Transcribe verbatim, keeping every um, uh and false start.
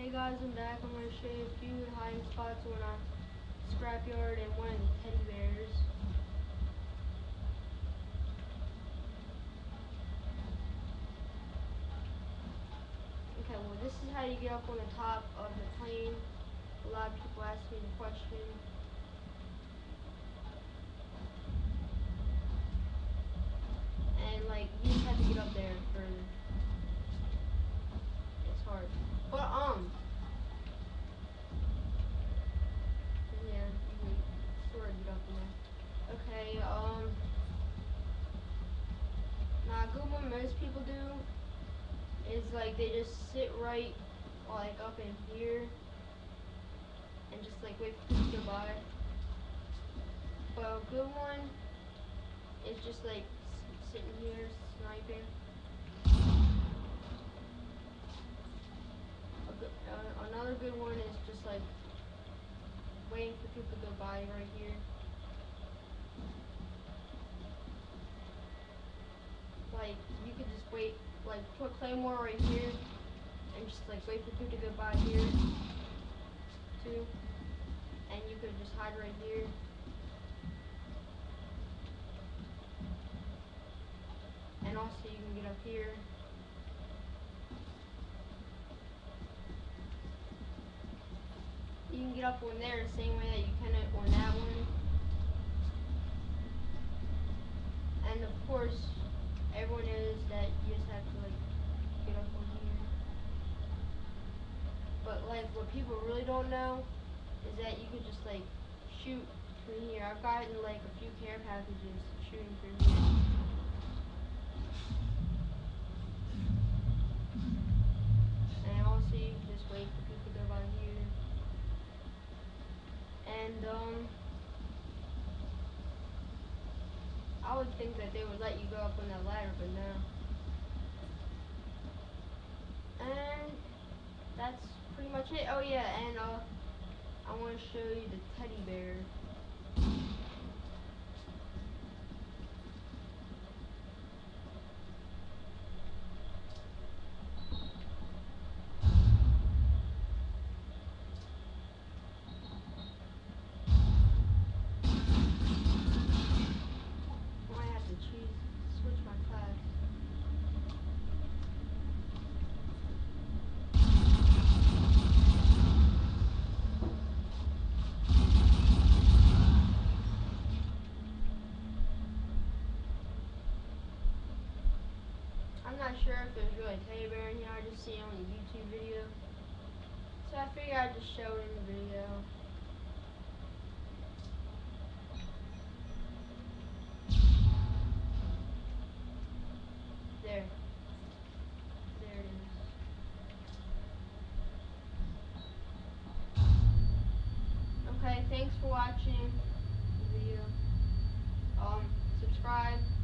Hey guys, I'm back. I'm going to show you a few hiding spots on a scrapyard and one of the teddy bears. Okay, well this is how you get up on the top of the plane. A lot of people ask me the question. And like, you just have to get up there for, it's hard. But um, yeah, you can sort of get up there. Okay, um, now a good one most people do is like they just sit right like up in here and just like wait for people to go by. But a good one is just like sitting here sniping. A good, uh, another good one is just like waiting for people to go by right here. Like you could just wait, like put claymore right here and just like wait for people to go by here too. And you could just hide right here. And also you can get up here. You can get up on there the same way that you can on that one. And of course, everyone knows that you just have to like get up on here. But like what people really don't know is that you could just like shoot from here. I've gotten like a few care packages shooting from here. And also you can just wait for people to go by here. And um I would think that they would let you go up on that ladder, but no. And that's pretty much it. Oh yeah, and uh I want to show you the teddy bear. I'm not sure if there's really a teddy bear in here. I just see it on a YouTube video. So I figured I'd just show it in the video. There. There it is. Okay, thanks for watching the video. Um, subscribe.